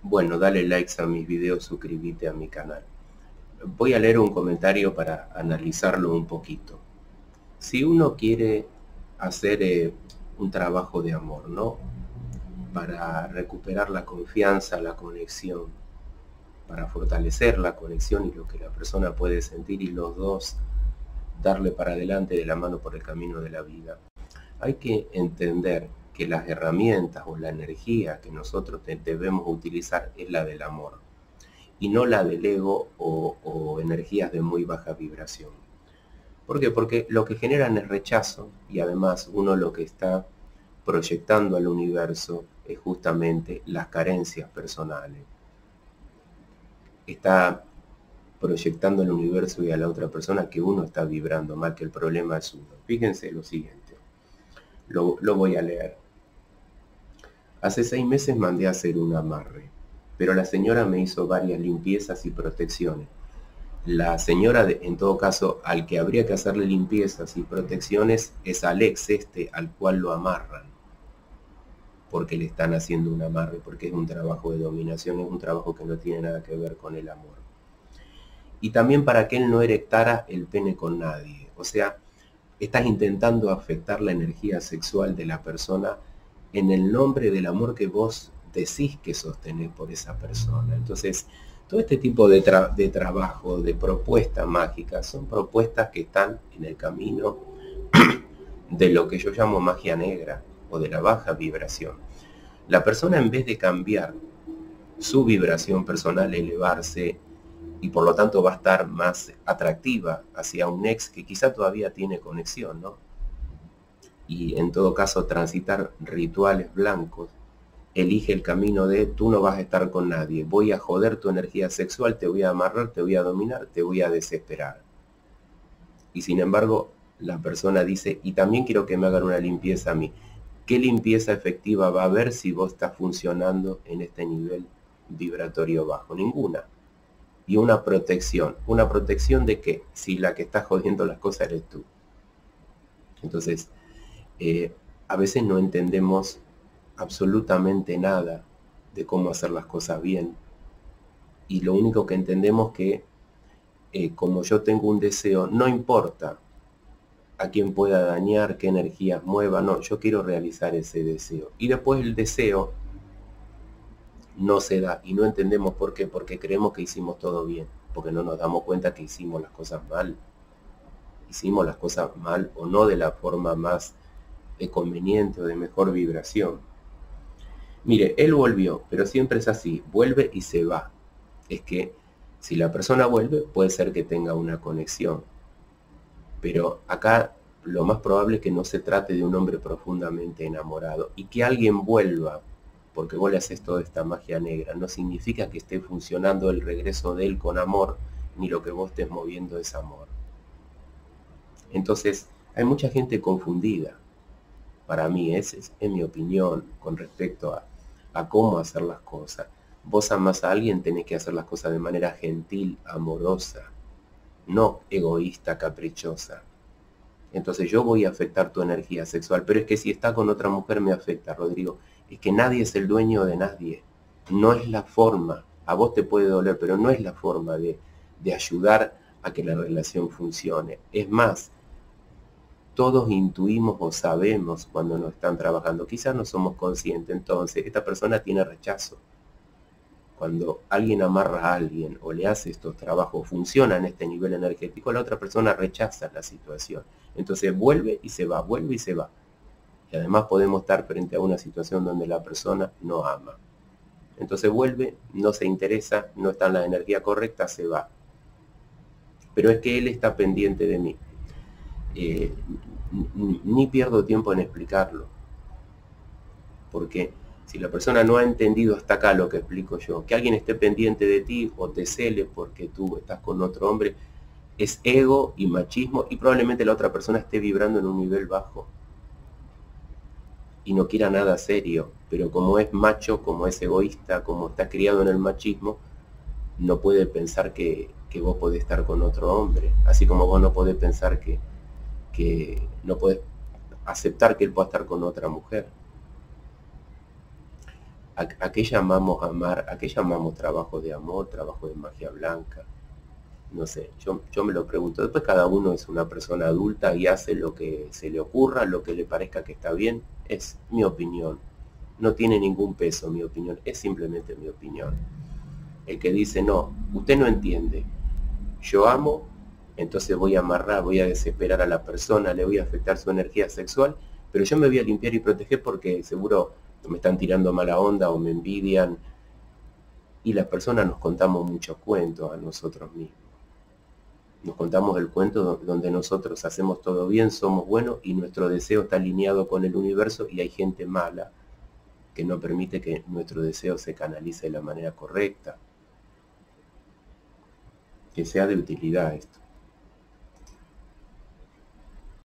Bueno, dale likes a mis videos, suscríbete a mi canal. Voy a leer un comentario para analizarlo un poquito. Si uno quiere hacer un trabajo de amor, ¿no? Para recuperar la confianza, la conexión, para fortalecer la conexión y lo que la persona puede sentir y los dos darle para adelante de la mano por el camino de la vida. Hay que entender que las herramientas o la energía que nosotros debemos utilizar es la del amor y no la del ego o energías de muy baja vibración. ¿Por qué? Porque lo que generan es rechazo y además uno lo que está proyectando al universo es justamente las carencias personales. Está proyectando al universo y a la otra persona que uno está vibrando mal, que el problema es uno. Fíjense lo siguiente, lo voy a leer. Hace 6 meses mandé a hacer un amarre, pero la señora me hizo varias limpiezas y protecciones. La señora, en todo caso, al que habría que hacerle limpiezas y protecciones es al ex al cual lo amarran, porque le están haciendo un amarre, porque es un trabajo de dominación, es un trabajo que no tiene nada que ver con el amor. Y también para que él no erectara el pene con nadie. O sea, estás intentando afectar la energía sexual de la persona en el nombre del amor que vos decís que sostenés por esa persona. Entonces, todo este tipo de trabajo, de propuestas mágicas, son propuestas que están en el camino de lo que yo llamo magia negra o de la baja vibración. La persona, en vez de cambiar su vibración personal, elevarse, y por lo tanto va a estar más atractiva hacia un ex que quizá todavía tiene conexión, ¿no? Y en todo caso transitar rituales blancos, elige el camino de tú no vas a estar con nadie, voy a joder tu energía sexual, te voy a amarrar, te voy a dominar, te voy a desesperar. Y sin embargo, la persona dice, y también quiero que me hagan una limpieza a mí. ¿Qué limpieza efectiva va a haber si vos estás funcionando en este nivel vibratorio bajo? Ninguna. Y una protección de que si la que está jodiendo las cosas eres tú. Entonces, a veces no entendemos absolutamente nada de cómo hacer las cosas bien. Y lo único que entendemos que como yo tengo un deseo, no importa a quién pueda dañar, qué energías mueva, no, yo quiero realizar ese deseo. Y después el deseo no se da y no entendemos por qué, porque creemos que hicimos todo bien, porque no nos damos cuenta que hicimos las cosas mal. Hicimos las cosas mal o no de la forma más conveniente o de mejor vibración. Mire, él volvió, pero siempre es así, vuelve y se va. Es que si la persona vuelve, puede ser que tenga una conexión. Pero acá lo más probable es que no se trate de un hombre profundamente enamorado y que alguien vuelva porque vos le haces toda esta magia negra, no significa que esté funcionando el regreso de él con amor, ni lo que vos estés moviendo es amor. Entonces, hay mucha gente confundida. Para mí, esa es mi opinión con respecto a cómo hacer las cosas. Vos amás a alguien, tenés que hacer las cosas de manera gentil, amorosa, no egoísta, caprichosa. Entonces yo voy a afectar tu energía sexual, pero es que si está con otra mujer me afecta, Rodrigo. Es que nadie es el dueño de nadie. No es la forma. A vos te puede doler, pero no es la forma de ayudar a que la relación funcione. Es más, todos intuimos o sabemos cuando nos están trabajando. Quizás no somos conscientes. Entonces, esta persona tiene rechazo. Cuando alguien amarra a alguien o le hace estos trabajos, funciona en este nivel energético, la otra persona rechaza la situación. Entonces vuelve y se va, vuelve y se va. Y además podemos estar frente a una situación donde la persona no ama. Entonces vuelve, no se interesa, no está en la energía correcta, se va. Pero es que él está pendiente de mí. Ni pierdo tiempo en explicarlo. Porque si la persona no ha entendido hasta acá lo que explico yo, que alguien esté pendiente de ti o te cele porque tú estás con otro hombre, es ego y machismo y probablemente la otra persona esté vibrando en un nivel bajo y no quiera nada serio, pero como es macho, como es egoísta, como está criado en el machismo, no puede pensar que vos podés estar con otro hombre, así como vos no podés pensar que no podés aceptar que él pueda estar con otra mujer. ¿A qué llamamos amar? ¿A qué llamamos trabajo de amor, trabajo de magia blanca? No sé, yo me lo pregunto. Después cada uno es una persona adulta y hace lo que se le ocurra, lo que le parezca que está bien. Es mi opinión. No tiene ningún peso mi opinión, es simplemente mi opinión. El que dice, no, usted no entiende, yo amo, entonces voy a amarrar, voy a desesperar a la persona, le voy a afectar su energía sexual, pero yo me voy a limpiar y proteger porque seguro me están tirando mala onda o me envidian. Y las personas nos contamos muchos cuentos a nosotros mismos. Nos contamos el cuento donde nosotros hacemos todo bien, somos buenos y nuestro deseo está alineado con el universo y hay gente mala que no permite que nuestro deseo se canalice de la manera correcta. Que sea de utilidad esto.